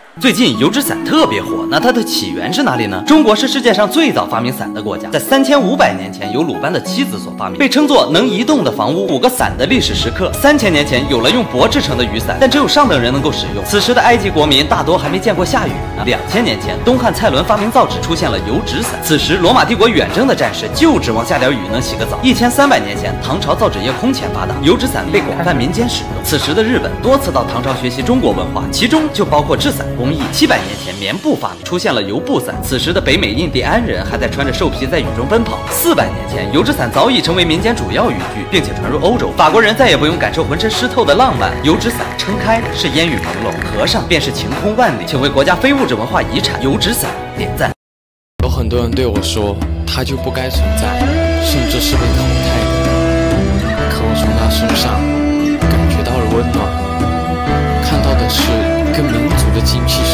最近油纸伞特别火，那它的起源是哪里呢？中国是世界上最早发明伞的国家，在3500年前由鲁班的妻子所发明，被称作能移动的房屋，5个伞的历史时刻。3000年前有了用帛制成的雨伞，但只有上等人能够使用。此时的埃及国民大多还没见过下雨呢。2000年前，东汉蔡伦发明造纸，出现了油纸伞。此时罗马帝国远征的战士就指望下点雨能洗个澡。1300年前，唐朝造纸业空前发达，油纸伞被广泛民间使用。此时的日本多次到唐朝学习中国文化，其中就包括制伞工艺。700年前，棉布发明，出现了油布伞。此时的北美印第安人还在穿着兽皮在雨中奔跑。400年前，油纸伞早已成为民间主要雨具，并且传入欧洲。法国人再也不用感受浑身湿透的浪漫，油纸伞撑开是烟雨朦胧，合上便是晴空万里。请为国家非物质文化遗产油纸伞点赞。 有很多人对我说，它就不该存在，甚至是被淘汰的。可我从他身上感觉到了温暖，看到的是一个民族的精气